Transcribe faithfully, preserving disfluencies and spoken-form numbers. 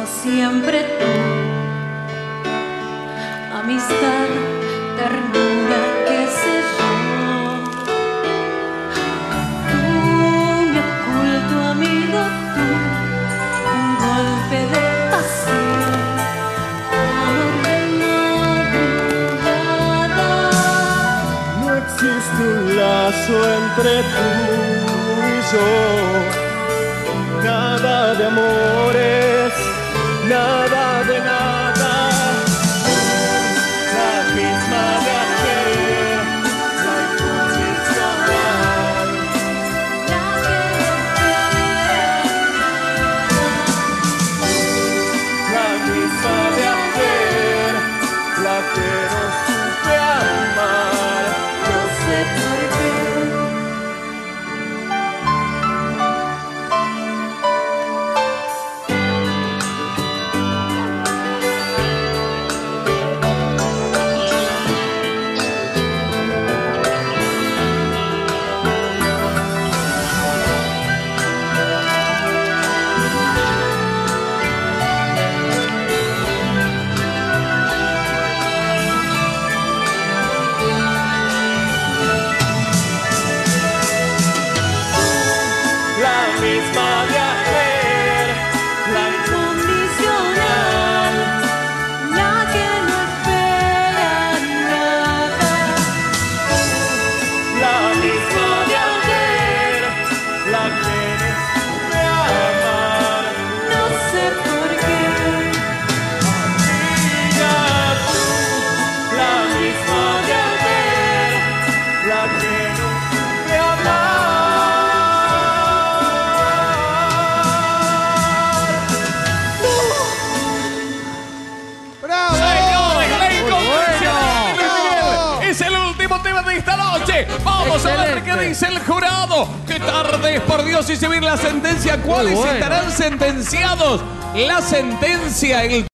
siempre tú. Amistad, ternura, qué sé yo. Tú, mi oculto amigo, tú, un golpe de pasión, amor de madrugada. No existe un lazo entre tú y yo, nada de amores, nada de nada. La misma de ayer, la incondicional, La que la misma de ayer, la que no supe amar, no sé por qué. La misma de ayer, la incondicional, la que no espera nada. la misma de ayer, la que no supe amar. No sé por qué. Amiga tú, la misma de ayer, la que no supe amar. Señores, la incondicional de Luis Miguel es el último tema de esta noche. Vamos a ver qué dice el jurado. Qué tarde, por Dios, y se viene la sentencia. ¿Cuáles Muy bueno. estarán sentenciados? La sentencia, el